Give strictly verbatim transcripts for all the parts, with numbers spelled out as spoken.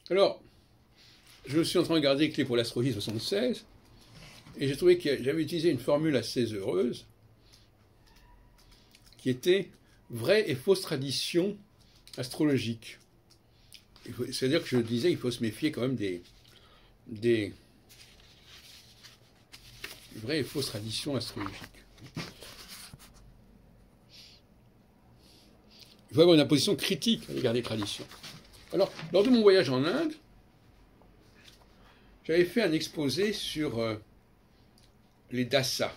Alors, je suis en train de regarder Clé pour l'astrologie soixante-seize, et j'ai trouvé que j'avais utilisé une formule assez heureuse, qui était vraie et fausse tradition astrologique. C'est-à-dire que je disais qu'il faut se méfier quand même des, des vraies et fausses traditions astrologiques. Il faut avoir une position critique à l'égard des traditions. Alors, lors de mon voyage en Inde, j'avais fait un exposé sur euh, les dasas,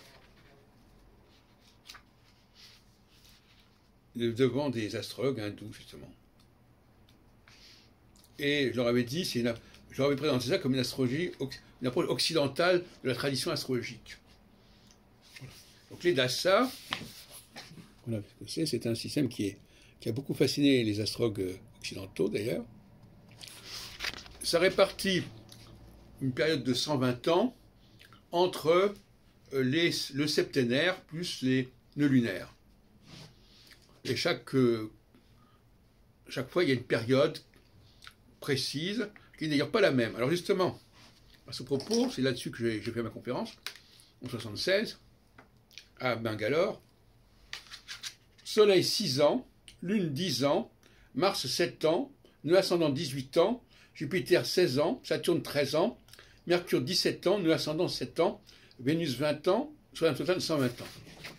devant des astrologues hindous, justement. Et je leur avais dit, c'est une, je leur avais présenté ça comme une astrologie, une approche occidentale de la tradition astrologique. Donc les dasas, voilà, c'est un système qui, est, qui a beaucoup fasciné les astrologues occidentaux d'ailleurs. Ça répartit une période de cent vingt ans entre les, le septénaire plus les nœuds lunaires. Et chaque, euh, chaque fois, il y a une période précise, qui n'est d'ailleurs pas la même. Alors justement, à ce propos, c'est là-dessus que j'ai fait ma conférence, en soixante-seize, à Bangalore. Soleil six ans, Lune dix ans, Mars sept ans, nœud ascendant dix-huit ans, Jupiter seize ans, Saturne treize ans, Mercure dix-sept ans, nœud ascendant sept ans, Vénus vingt ans, soit un total de cent vingt ans.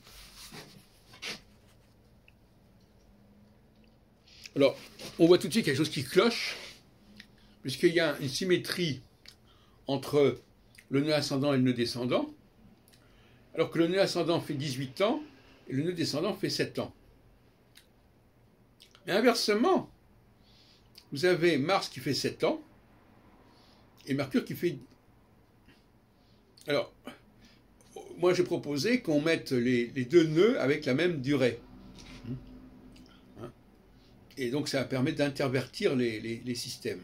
Alors, on voit tout de suite quelque chose qui cloche, puisqu'il y a une symétrie entre le nœud ascendant et le nœud descendant, alors que le nœud ascendant fait dix-huit ans et le nœud descendant fait sept ans. Et inversement, vous avez Mars qui fait sept ans et Mercure qui fait... Alors, moi j'ai proposé qu'on mette les, les deux nœuds avec la même durée. Et donc ça permet d'intervertir les, les, les systèmes.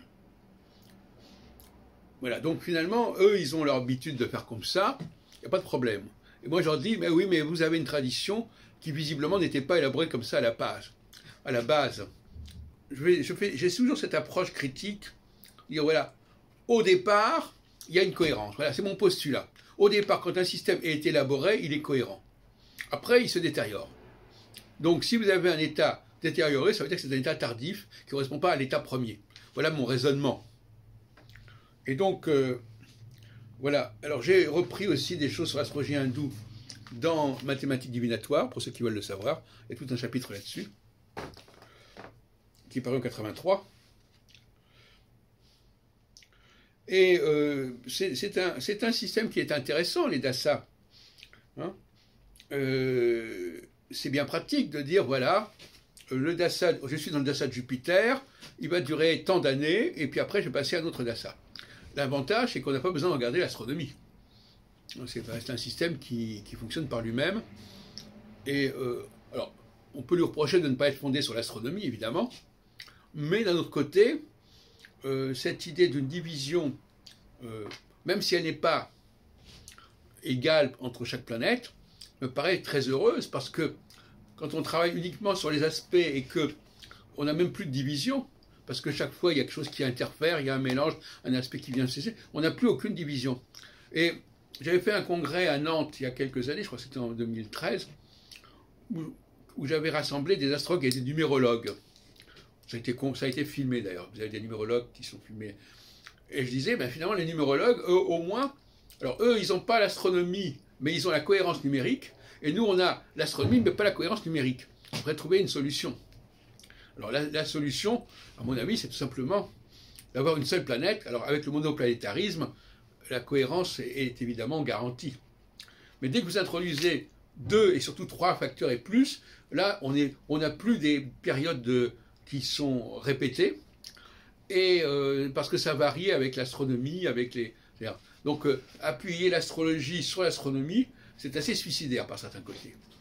Voilà, donc finalement, eux, ils ont leur habitude de faire comme ça, il n'y a pas de problème. Et moi, je leur dis, mais oui, mais vous avez une tradition qui visiblement n'était pas élaborée comme ça à la base. À la base, je vais, je fais, j'ai toujours cette approche critique, dire voilà, au départ, il y a une cohérence. Voilà, c'est mon postulat. Au départ, quand un système est élaboré, il est cohérent. Après, il se détériore. Donc, si vous avez un état détérioré, ça veut dire que c'est un état tardif qui ne correspond pas à l'état premier. Voilà mon raisonnement. Et donc, euh, voilà. Alors, j'ai repris aussi des choses sur l'astrologie hindoue dans Mathématiques divinatoires, pour ceux qui veulent le savoir. Il y a tout un chapitre là-dessus, qui est paru en quatre-vingt-trois. Et euh, c'est un, un système qui est intéressant, les dasas. Hein, euh, c'est bien pratique de dire, voilà, le dasa, je suis dans le dasa de Jupiter, il va durer tant d'années, et puis après je vais passer à un autre dasa. L'avantage, c'est qu'on n'a pas besoin de regarder l'astronomie. C'est un système qui, qui fonctionne par lui-même. Et euh, alors, on peut lui reprocher de ne pas être fondé sur l'astronomie, évidemment, mais d'un autre côté, euh, cette idée d'une division, euh, même si elle n'est pas égale entre chaque planète, me paraît très heureuse, parce que quand on travaille uniquement sur les aspects et qu'on n'a même plus de division, parce que chaque fois il y a quelque chose qui interfère, il y a un mélange, un aspect qui vient cesser, on n'a plus aucune division. Et j'avais fait un congrès à Nantes il y a quelques années, je crois que c'était en deux mille treize, où, où j'avais rassemblé des astrologues et des numérologues. Ça a été, ça a été filmé d'ailleurs, vous avez des numérologues qui sont filmés. Et je disais, ben finalement les numérologues, eux au moins, alors eux ils n'ont pas l'astronomie, mais ils ont la cohérence numérique, et nous on a l'astronomie, mais pas la cohérence numérique. On pourrait trouver une solution. Alors la, la solution, à mon avis, c'est tout simplement d'avoir une seule planète. Alors avec le monoplanétarisme, la cohérence est, est évidemment garantie. Mais dès que vous introduisez deux et surtout trois facteurs et plus, là on est, on n'a plus des périodes de, qui sont répétées, et euh, parce que ça varie avec l'astronomie, avec les... Donc euh, appuyer l'astrologie sur l'astronomie, c'est assez suicidaire par certains côtés.